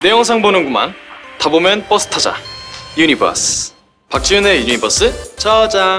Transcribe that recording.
내 영상 보는구만. 다 보면 버스 타자. 유니버스. 박지윤의 유니버스 저장.